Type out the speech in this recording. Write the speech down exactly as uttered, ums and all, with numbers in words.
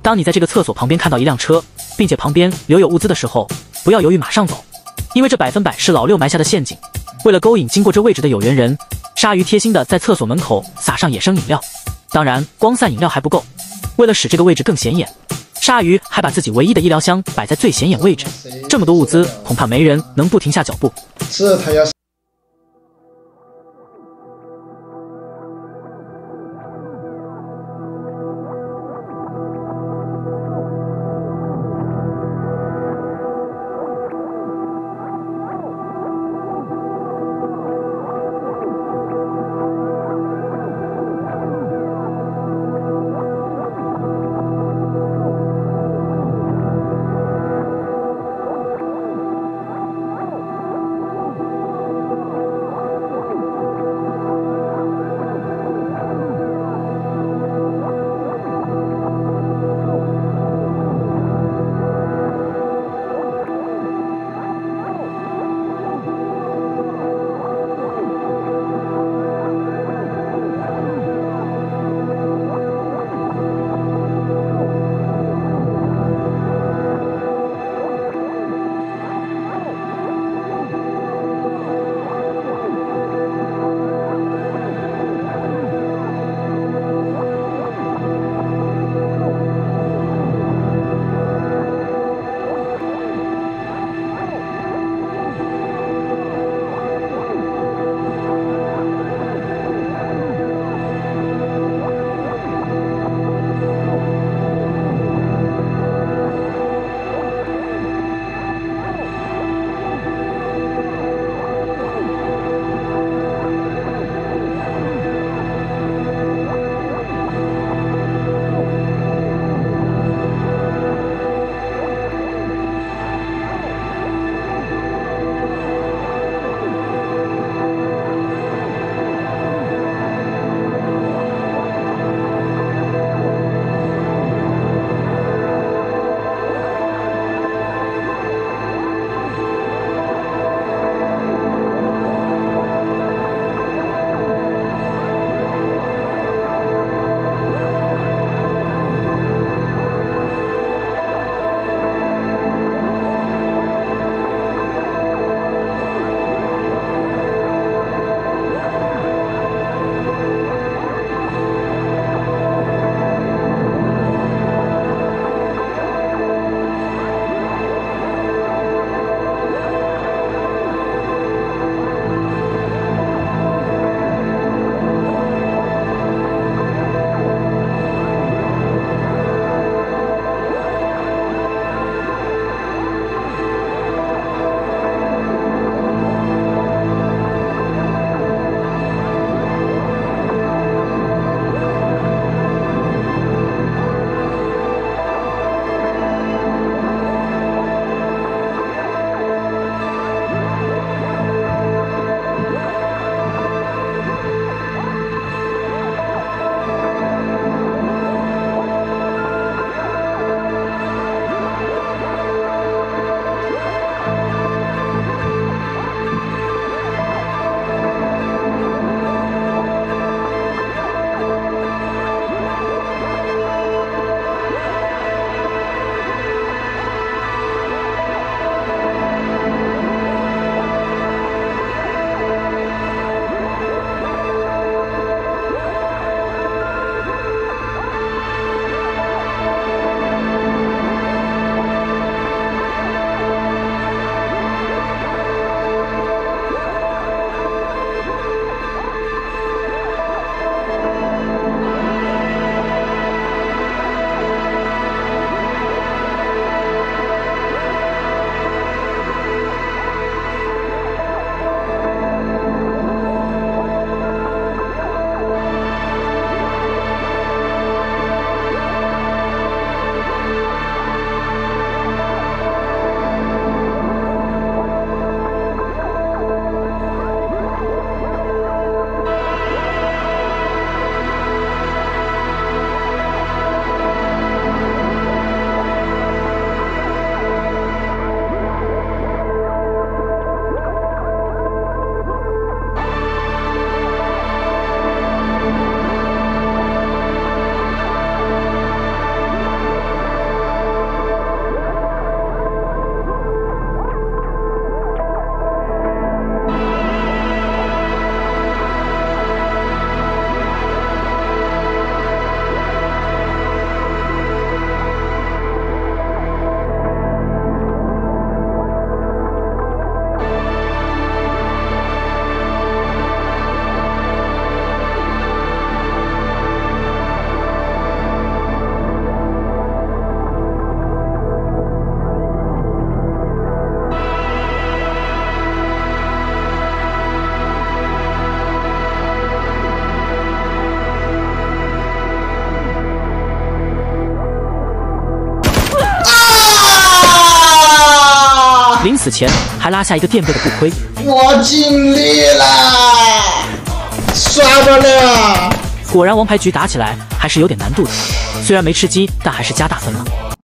当你在这个厕所旁边看到一辆车，并且旁边留有物资的时候，不要犹豫马上走，因为这百分百是老六埋下的陷阱。为了勾引经过这位置的有缘人，鲨鱼贴心的在厕所门口撒上野生饮料，当然光散饮料还不够，为了使这个位置更显眼，鲨鱼还把自己唯一的医疗箱摆在最显眼位置。这么多物资，恐怕没人能不停下脚步。 这他要。 死前还拉下一个垫背的不亏。 我尽力了，刷不了。 果然，王牌局打起来还是有点难度的，虽然没吃鸡，但还是加大分了。